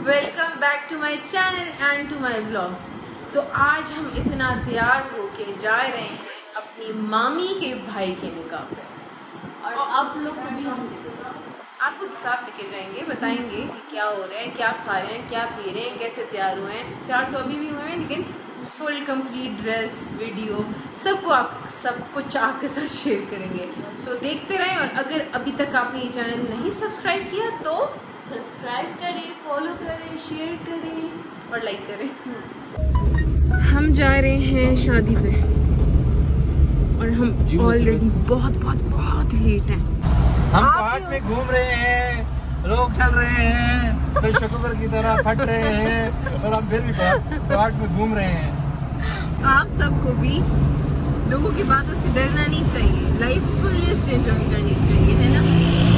Welcome back to my channel and to my blogs. तो आज हम इतना तैयार होके जा रहे हैं अपनी मामी के भाई के निकाह पे, और आप लोग को भी हम आपको साथ लेके जाएंगे, बताएंगे कि क्या हो रहा है, क्या खा रहे हैं, क्या पी रहे हैं, कैसे तैयार हुए हैं। तैयार तो अभी भी हुए हैं, लेकिन फुल कंप्लीट ड्रेस वीडियो सब कुछ आपके साथ शेयर करेंगे। तो देखते रहें, और अगर अभी तक आपने ये चैनल नहीं सब्सक्राइब किया तो सब्सक्राइब करें, फॉलो करें, शेयर करें और लाइक करें। हम जा रहे हैं शादी पे और हम ऑलरेडी बहुत लेट हैं। हम पहाड़ में घूम रहे हैं, लोग चल रहे हैं, फिर शुक्र की तरह फट रहे हैं और हम फिर भी पहाड़ में घूम रहे हैं। आप सबको भी लोगों की बातों से डरना नहीं चाहिए, लाइफ फुल्ली एंजॉय करनी चाहिए, है ना।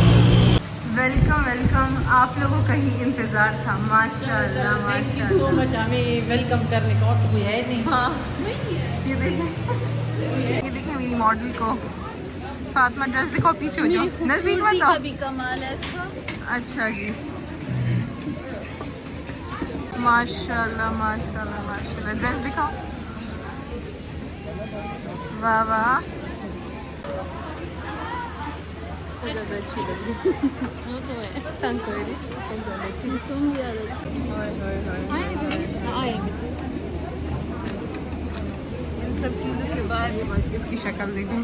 वेलकम आप लोगों का ही इंतजार था। माशाल्लाह माशाल्लाह, सो मच हमें वेलकम करने का, और तो कोई है नहीं। हाँ, ये देखें मेरी मॉडल को। फातिमा ड्रेस दिखाओ, पीछे हो जाओ, नजदीक बताओ। भी कमाल है। अच्छा जी, माशाल्लाह माशाल्लाह माशाल्लाह। ड्रेस दिखाओ, वाह वाह, ज़्यादा अच्छी लग रही। वो तो है, तंग कर रही, ज़्यादा अच्छी। तुम भी ज़्यादा अच्छी। इन सब चीज़ों के बाद इसकी शक्ल देखो।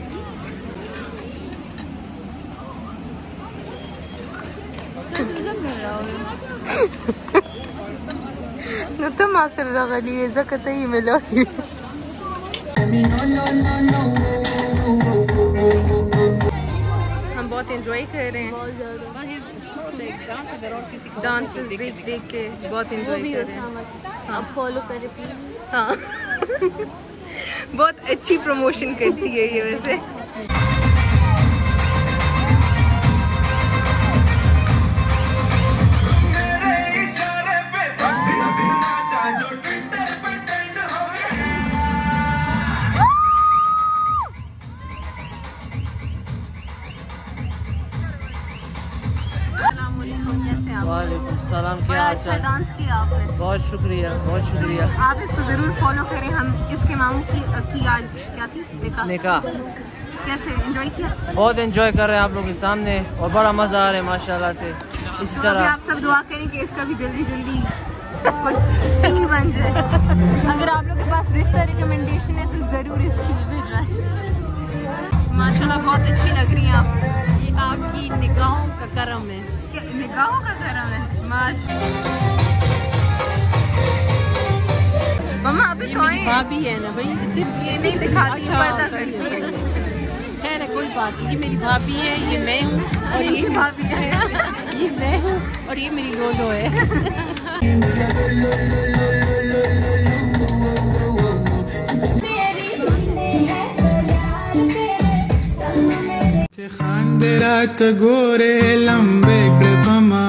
نتمع سر غلي زكتي ملاهي. हम बहुत एंजॉय कर रहे हैं, डांसेस देख के बहुत एंजॉय कर रहे हैं। हाँ, फॉलो करें प्लीज। हाँ बहुत अच्छी प्रमोशन करती है ये वैसे। वालेकुम सलाम, क्या बड़ा हाल अच्छा चाल? डांस किया आपने, बहुत शुक्रिया, बहुत शुक्रिया। तो आप इसको जरूर फॉलो करें। हम इसके मामू की आज क्या थी, निकाह कैसे एंजॉय किया? बहुत एंजॉय कर रहे हैं आप लोगों के सामने, और बड़ा मजा आ रहा है माशाल्लाह से। इसी तो अभी तरह आप सब दुआ करें कि इसका भी जल्दी कुछ सीन बन जाए। अगर आप लोग के पास रिश्ता रिकमेंडेशन है तो जरूर इसके लिए भेजना। माशाल्लाह बहुत अच्छी लग रही हैं आप। ये आपकी निगाहों का करम है। क्या निगाहों का करम है? मम्मा अभी तो आए, भाभी है ना भाई, सिर्फ ये नहीं दिखाती, अच्छा, पर्दा सही करती है। खैर है, कोई बात नहीं। ये मेरी भाभी है, ये मैं हूँ, और ये भाभी है। ये मैं हूँ, और ये मेरी लोलो है। खानदेरात गोरे लंबे कृपमा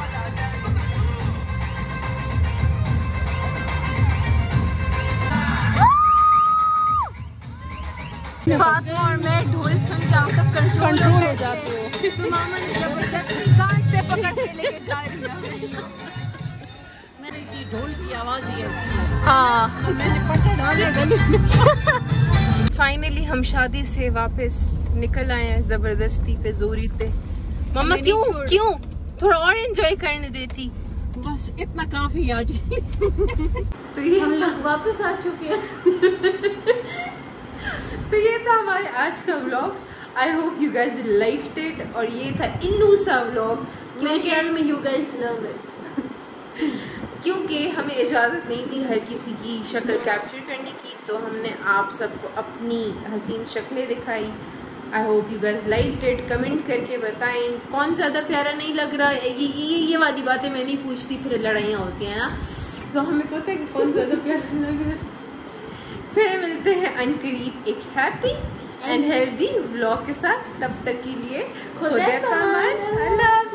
फातिमा और मैं ढोल सुन के आउट ऑफ कंट्रोल हो जाते हो। तो मामा ने जबरदस्ती कान से पकड़ के लेके जा रही है। मेरे की ढोल की आवाज़ ही ऐसी है। हाँ, मैंने पटे डाले गले में। फाइनली हम शादी से वापस निकल आए हैं, जबरदस्ती पे, जोरी पे। मम्मा क्यों थोड़ा और एंजॉय करने देती। बस इतना काफी आज। तो ये हम लोग वापस आ चुके हैं। तो ये था हमारे आज का vlog. I hope you guys liked it, और ये था इन्नू सा व्लॉग, क्योंकि यू गाइस लव इट। क्योंकि हमें इजाज़त नहीं थी हर किसी की शक्ल कैप्चर करने की, तो हमने आप सबको अपनी हसीन शक्लें दिखाई। I hope you guys liked it. Comment करके बताएं कौन ज़्यादा प्यारा नहीं लग रहा है। ये वाली बातें मैं नहीं पूछती, फिर लड़ाइयाँ होती हैं ना, तो हमें पता है कि कौन ज़्यादा प्यारा लग रहा है। फिर मिलते हैं अनकरीब एक हैप्पी एंड हेल्दी व्लॉग के साथ। तब तक के लिए खुदा का अमान। अल्लाह।